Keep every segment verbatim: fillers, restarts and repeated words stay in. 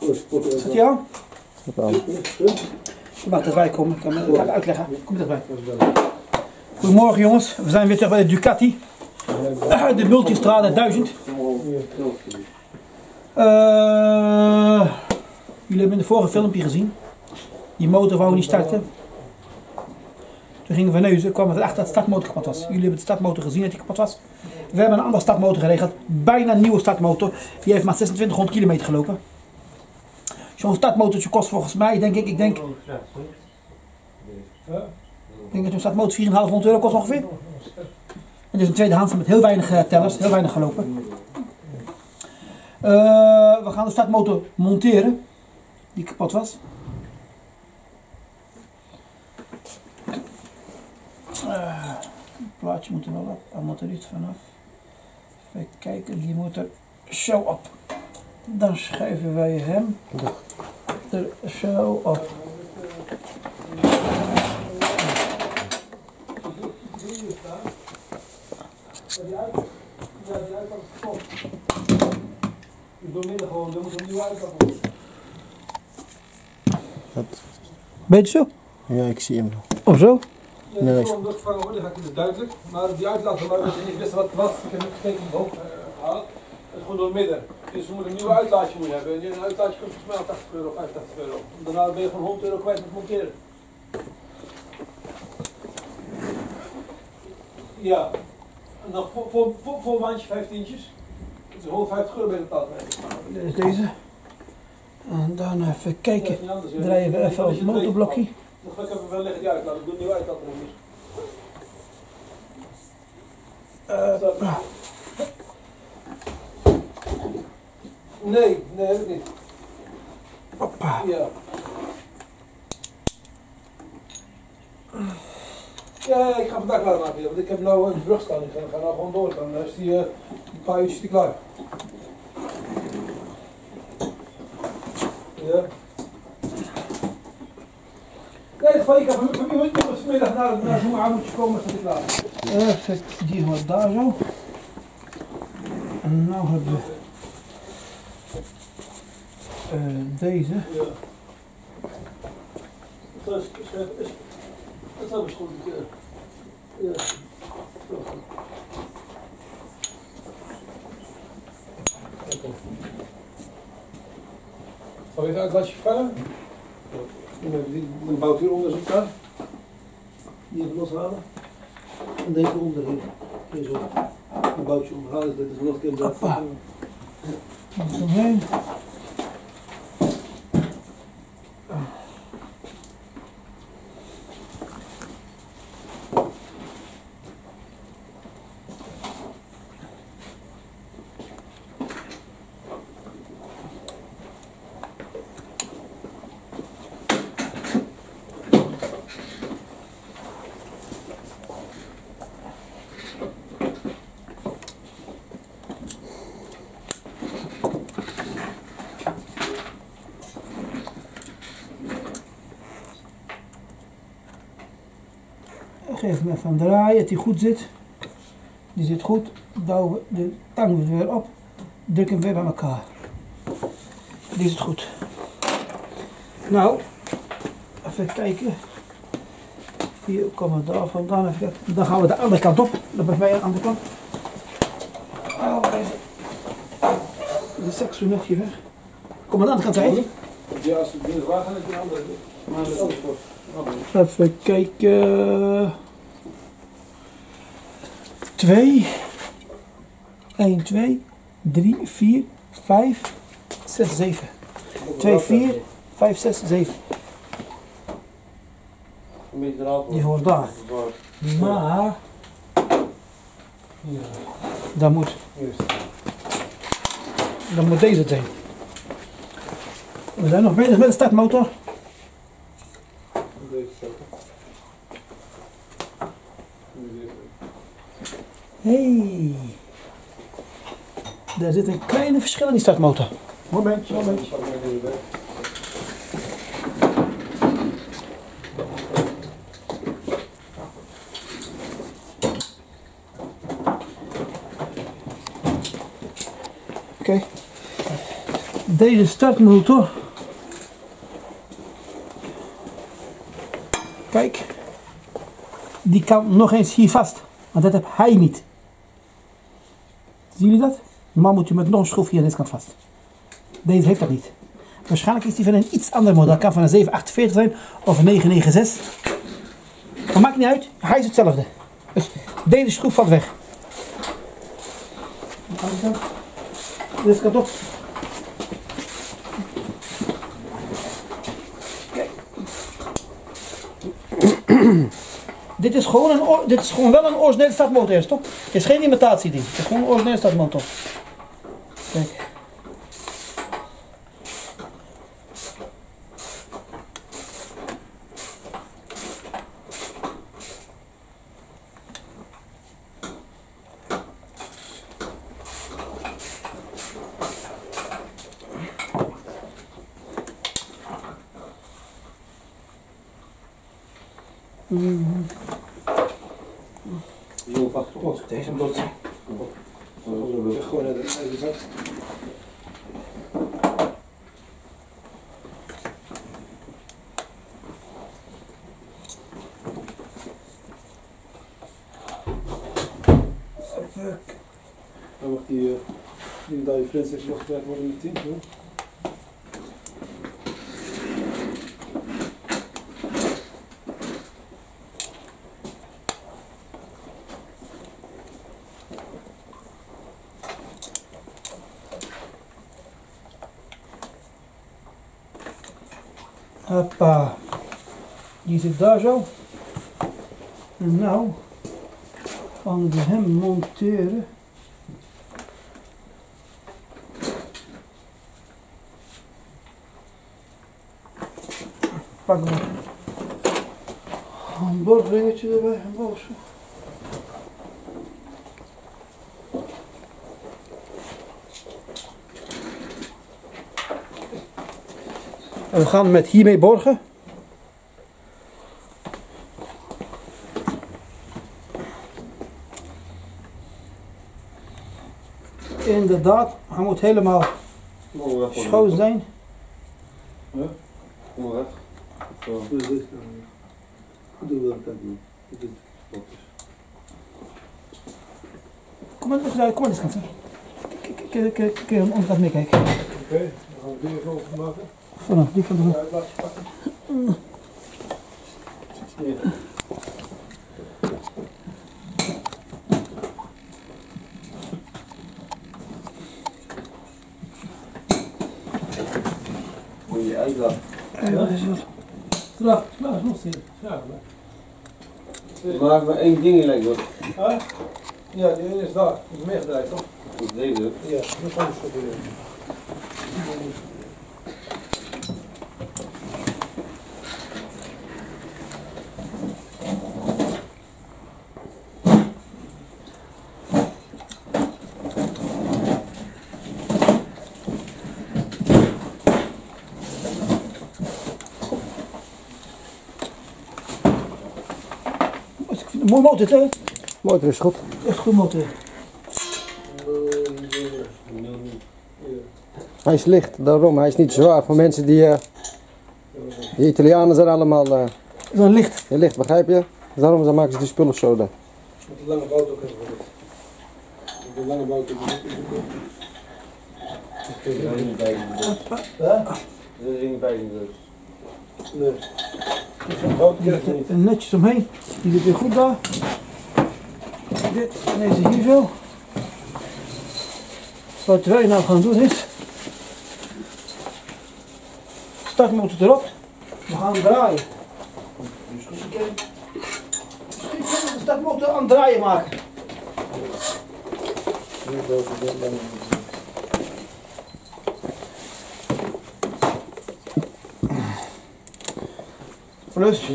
Is dat jou? Je mag erbij komen, ik kan het uitleggen. Kom erbij. Goedemorgen jongens, we zijn weer terug bij de Ducati. De Multistrada duizend. Uh, jullie hebben in de vorige filmpje gezien. Die motor wou niet starten. Toen gingen we neuzen, kwam het achter dat de startmotor kapot was. Jullie hebben de startmotor gezien dat die kapot was. We hebben een andere startmotor geregeld. Bijna een nieuwe startmotor. Die heeft maar zesentwintighonderd kilometer gelopen. Zo'n startmotortje kost volgens mij, denk ik, ik denk... Ik denk dat zo'n startmotor vierduizend vijfhonderd euro kost ongeveer. Het is een tweedehands met heel weinig uh, tellers, heel weinig gelopen. Uh, we gaan de startmotor monteren, die kapot was. Uh, het plaatje moet er wel op, daar moet er iets vanaf. Even kijken, die moet er zo op. Dan schuiven wij hem er zo op. Weet je zo? Ja, ik zie hem nog. Of zo? Ja, nee, ik heb gevangen worden, ga ik het duidelijk. Maar die uitlaat, maar als je niet wist wat het was, ik heb het gekeken in de hoofd gehaald. Het is gewoon door het midden. Dus we moeten een nieuwe uitlaatje moeten hebben. En een uitlaatje kost volgens mij al tachtig euro, vijfentachtig euro. Daarna ben je gewoon honderd euro kwijt met monteren. Ja. En nog voor, voor, voor, voor wandje vijftientjes. Dus honderdvijftig euro ben je betaald. Dit is deze. En dan even kijken. Draaien we even op het motorblokje. Dan ga ik even wel liggen die uitlaat. Ik doe een nieuwe uitlaat nog niet. Uh, nee, nee, ook niet. Hoppa. Ja. Ja, ik ga vandaag klaar maken, want ik heb nou een brug staan. Ik ga, ga nou gewoon door. Dan is die uh, een paar uurtjes te klaar. Ja. Nee, van je kan van wie moet je vanmiddag naar, naar zo'n avondje komen, staat ik klaar. Even, die hoort daar zo. En nou hebben we uh, deze. Ja. Dat is, is, is, dat is goed. Ja. Zal je het uit wat je verder? Dan bouwt hier onder zo'n kar. Die even loshalen. En deze onder hier. Hier zo. Een boutje omhalen. Dit is nog een keer. Hoppa. Omheen. Geef hem even een draai, dat hij goed zit. Die zit goed. Douwen we de tang weer op. Druk hem weer bij elkaar. Die zit goed. Nou, even kijken. Hier komen we daar vandaan. Even kijken. Dan gaan we de andere kant op. Dan ben wij aan de andere kant. Oh, even. De seks zo net hier weg. Kom aan de andere kant heen. Ja, als het niet waar gaat, dan de andere. Maar dat is ook voor. Even kijken. twee, één, twee, drie, vier, vijf, zes, zeven. twee, vier, vijf, zes, zeven. Die hoort daar. Maar dan moet, dan moet deze zijn. We zijn nog bezig met de startmotor. Hey, daar zit een kleine verschil in die startmotor. Momentje, momentje. Oké. Deze startmotor. Kijk. Die kan nog eens hier vast. Want dat heb hij niet. Zien jullie dat? Normaal moet je met nog een schroefje aan deze kant vast. Deze heeft dat niet. Waarschijnlijk is die van een iets ander model. Dat kan van een zeven achtenveertig zijn of een negen negen zes. Maar maakt niet uit. Hij is hetzelfde. Dus deze schroef valt weg. Deze kant op. Kijk. Dit is gewoon een, dit is gewoon wel een originele startmotor, toch? Het is geen imitatie ding. Het is gewoon een originele startmotor. Kijk. Mm. Zo vast op. Deze moet Gewoon naar de zak. Dan mag die, uh, die dat je friends even losgewerkt worden in het team. Hoor. Hoppa. Die zit daar zo. En nou gaan we hem monteren. Pak maar een bordringetje erbij, een boos. En we gaan met hiermee borgen. Inderdaad, hij moet helemaal schoon zijn. Ja? Kom maar weg. Zo. Dus dit kan doe wel dat doen. Dit is wat is. Kom maar, kom maar eens kansen. Kun je aan de onderkant meekijken? Oké, dan gaan we die even openmaken. Vanaf die kant. Ja, laat je pakken. Hier. Moet je uitlaten. Ja, dat is wat. Slaap, slaap, los hier. Ja, maak maar één ding in hoor. huh? Ja, die ene is daar. Die is meegedraaid, toch? Dat deze. Ja, dat kan ik proberen. Mooi motor, hè? Motor is goed. Echt goed motor. Hij is licht, daarom. Hij is niet zwaar voor mensen die... Uh, die Italianen zijn allemaal... Uh, Is dan licht. heel licht, begrijp je? Daarom dan maken ze die spullen zo daar. Met de lange boot ook even voor dit. De lange boot ook even. Dat is niet bij Dat is niet bij dus. Nee. En netjes omheen. Die zit weer goed daar. Dit en deze hier zo. Wat wij nou gaan doen is. Startmotor erop. We gaan draaien. Misschien kunnen we de startmotor aan het draaien maken. Plus.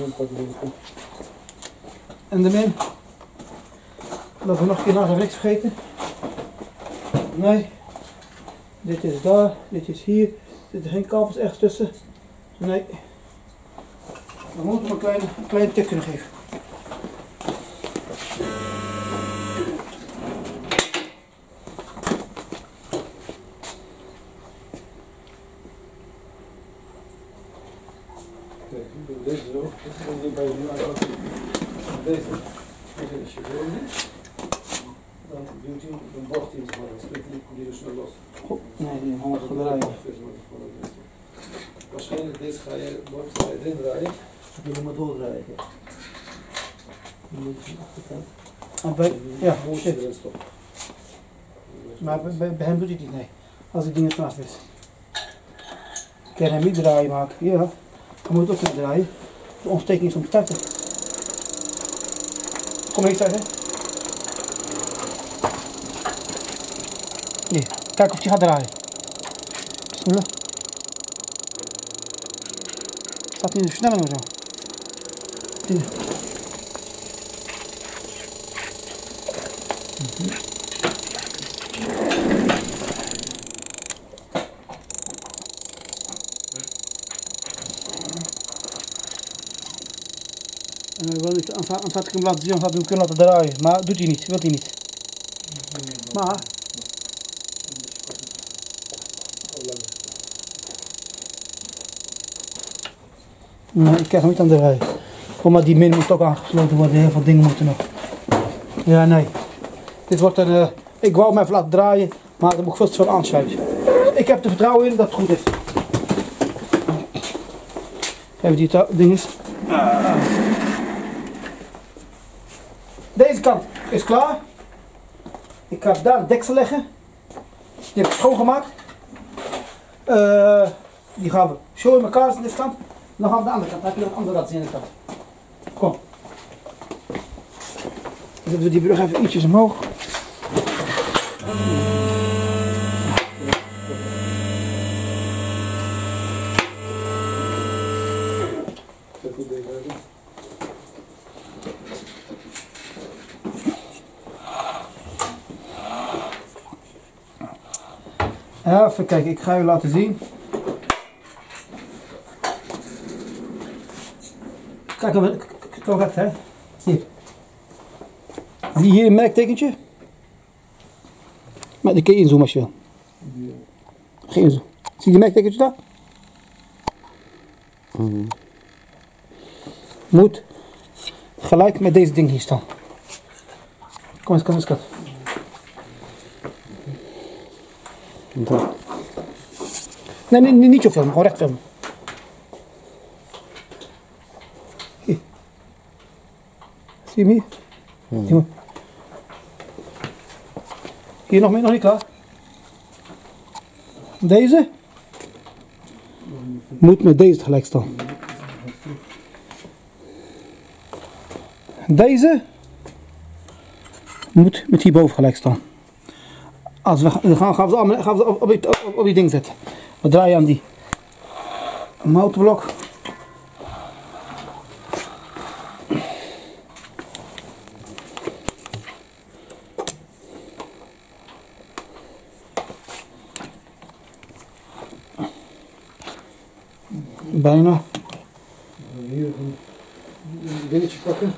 En de min. Dat we nog een keer naar rechts vergeten. Nee. Dit is daar, dit is hier. Er zitten geen kabels echt tussen. Nee. Dan moeten we een klein, een klein tik kunnen geven. Deze zo. Bij je deze. Als je wil niet, dan duwt hij een bocht in, maar dan spreekt hij die dus snel los. Nee, die honderd draaien. Waarschijnlijk deze ga je, ga je erin draaien. Ik wil hem maar doordraaien. Ah, bij, ja, shit. Maar bij, bij, bij hem doet hij het niet, nee. Als die dingen vanaf is. Ik kan hem niet draaien maken. Ja, dan moet het ook niet draaien. De ontsteking is om te starten. Kom eens zeggen. Hier, kijk of hij gaat draaien. Bismillah. Staat niet in de versnelling of zo. Hier. Mm-hmm. Uh, wel niet, anders had, had ik hem laten zien, anders had ik hem kunnen laten draaien. Maar doet hij niet, wil hij niet. Maar... Nee, ik krijg hem niet aan de rij. Kom maar, die min moet ook aangesloten worden, heel veel dingen moeten nog. Ja, nee. Dit wordt een... Uh, ik wou hem even laten draaien, maar dan moet ik veel te veel aansluiten. Ik heb er vertrouwen in dat het goed is. Even die dinges. Uh. Deze kant is klaar. Ik ga daar het deksel leggen. Die heb ik schoongemaakt. Uh, die gaan we zo in elkaar aan deze kant. Dan gaan we aan de andere kant. Dan heb je nog een andere rad aan de kant. Kom. Dan zetten we die brug even ietsjes omhoog. Even kijken, ik ga je laten zien. Kijk, kom recht, hè. Hier. Zie je hier een merktekentje? Maar die kun je inzoomen als je wil. Geen inzoom. Zie je die merktekentje daar? Mm. Moet gelijk met deze ding hier staan. Kom eens, kom eens, kom. Nee, nee, niet zo filmen, gewoon recht filmen. Hier. Zie je hem hier? Hmm. Hier, hier nog meer, nog niet klaar. Deze moet met deze tegelijk staan. Deze moet met hierboven gelijk staan. Als we gaan, gaan we ze, allemaal, gaan we ze op, op, die, op, op die ding zetten. We draaien aan die motorblok. Bijna. Hier een dingetje pakken.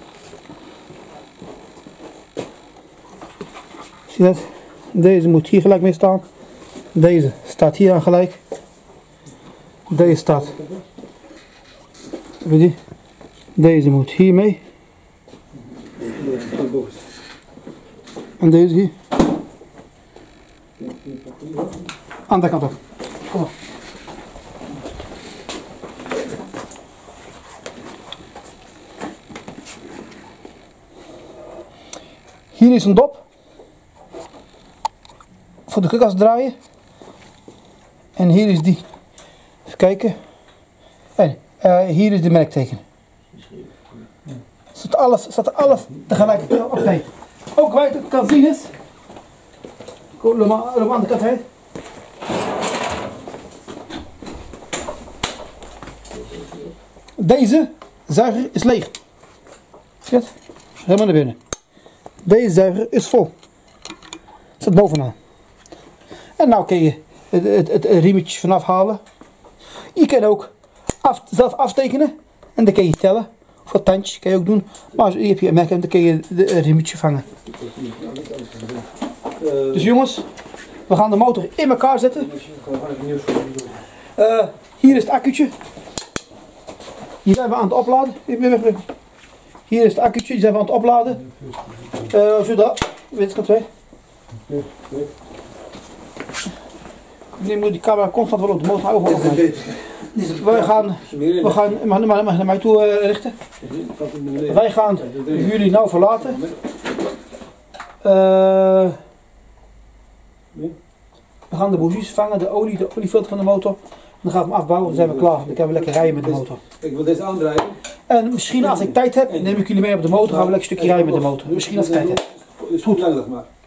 Zie je dat? Deze moet hier gelijk mee staan. Deze staat hier aan gelijk. Deze staat. Weet je? Deze moet hier mee. En deze hier. Aan de kant op. Kom op. Hier is een dop. Voor de krukas draaien. En hier is die. Even kijken. En uh, hier is de merkteken. Zat alles, zat alles tegelijk op tijd. Ook waar je het kan zien is. Kom, loop maar aan de kant heen. Deze zuiger is leeg. Zie je het? Helemaal naar binnen. Deze zuiger is vol. Zat bovenaan. En nou kun je het, het, het riemetje vanaf halen. Je kan ook af, zelf aftekenen. En dan kun je tellen. Of wat tandjes kan je ook doen. Maar als je hebt je merk hebt, dan kun je het riemetje vangen. Dus jongens, we gaan de motor in elkaar zetten. Uh, hier is het accu'tje. Hier zijn we aan het opladen. Hier is het accu'tje, die zijn we aan het opladen. Uh, zodat, weet je twee. Nu moet die camera constant wel op de motor houden. Wij gaan, we gaan mag, mag, mag naar mij toe uh, richten. Wij gaan jullie nou verlaten. Uh, we gaan de bougies vangen, de olie, de oliefilter van de motor. Dan gaan we hem afbouwen, dan zijn we klaar. Dan kunnen we lekker rijden met de motor. Ik wil deze aandraaien. En misschien als ik tijd heb, neem ik jullie mee op de motor, gaan we lekker een stukje rijden met de motor. Misschien als ik tijd heb. Is goed, maar.